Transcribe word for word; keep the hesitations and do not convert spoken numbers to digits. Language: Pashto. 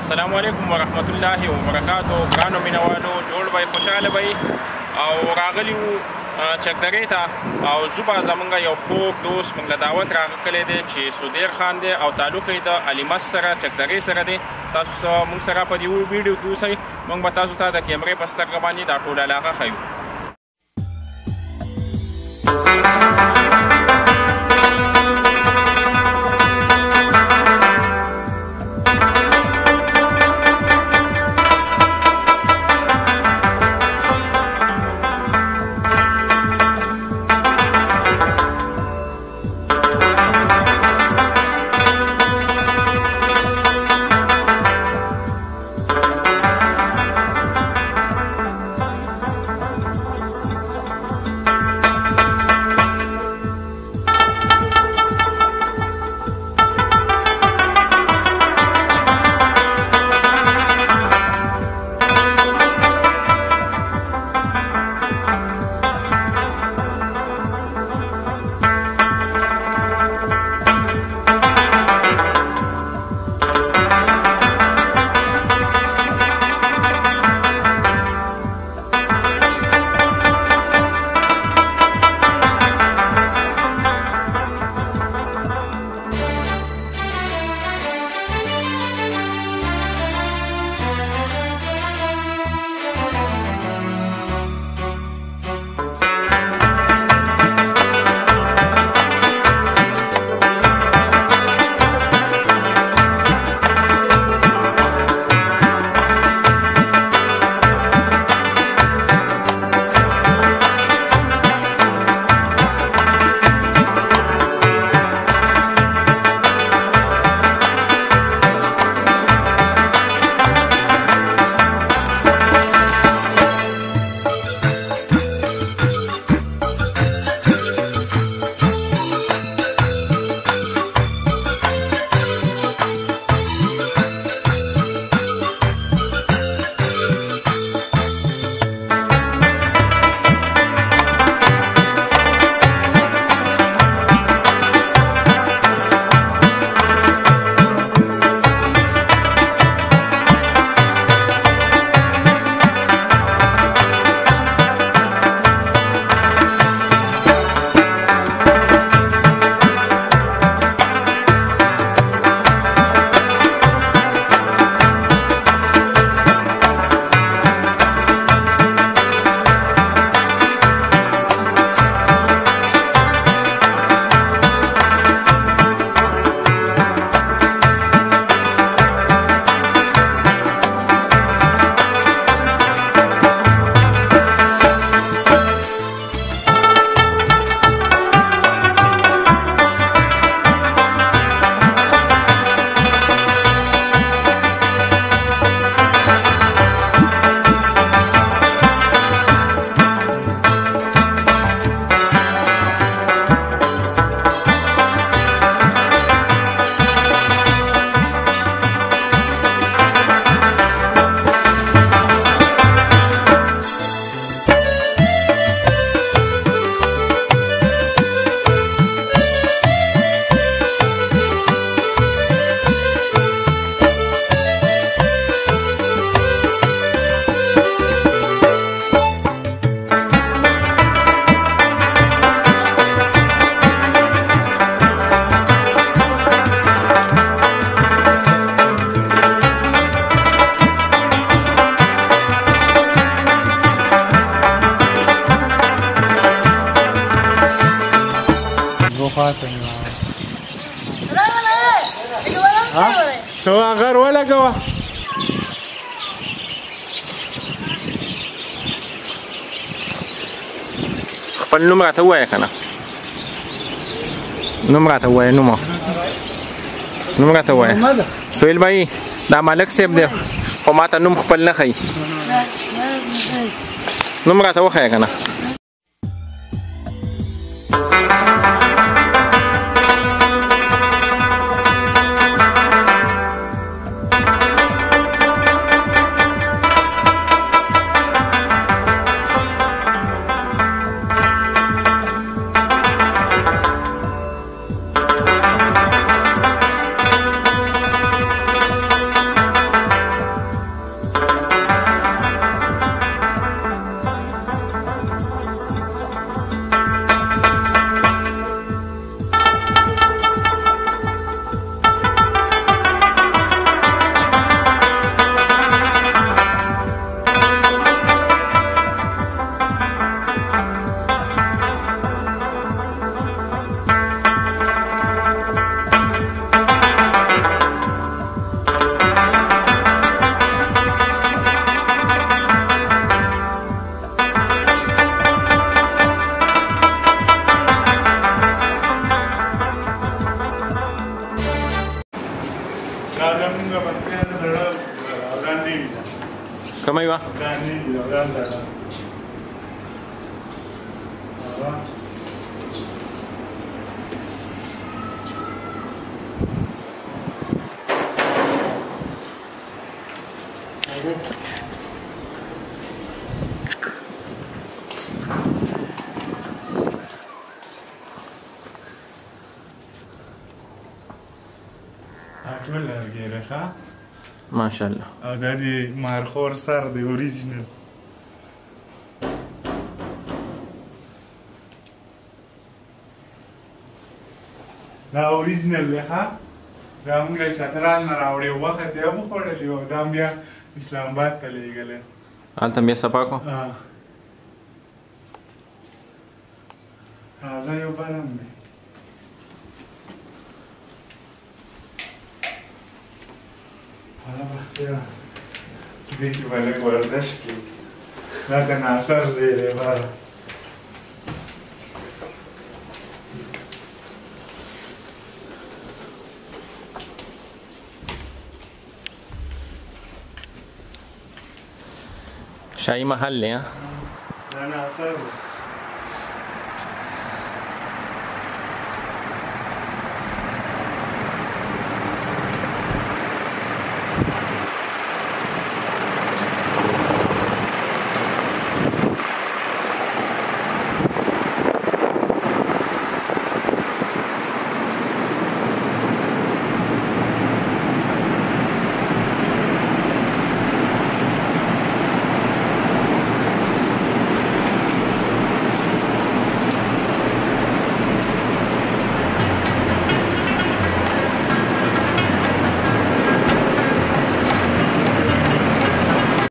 السلام علیکم ورحمت الله وبرکاتو. ګرانو مینوالو جوړ به خوشحاله به او راغلی وو چکدرې ته او زه به زمونږ یو خوږ دوست موږ له دعوت راغلی دی چې سودیر خان دی او تعلق یې د علیمس سره چکدرې سره دی. تاسو موږ سره په دې ویډیو کې اوسئ. موږ به تاسو ته د کیمرې په سترګه باندې دا ټول علاقه ښیو. تو اگر ولګوه خپل نوم راته ووایه که نه نوم راته ووایه نوم نوم راته ووایه سهیل بھائی دا ملک صاحب دی خو ما ته نوم خپل نه ښیي نوم راته وښیه که نه کومه یوه دا نه دي دا سره ټول لرګي راخه ماشاءالله او دا دی مارخور سر دی اوریجنل دا اوریجنل دی ښه دا موږ له چترال نه راوړی وخت یې هم وخوړلی او دا بیا اسلام آباد ته لېږلی هلته بیا صفا کړو راځه یو بل هم دی حالا بختیار دې کې به لږ ورزش کړي دا د ناصر ځای دی باره شاهي محل دی دا ناصر دی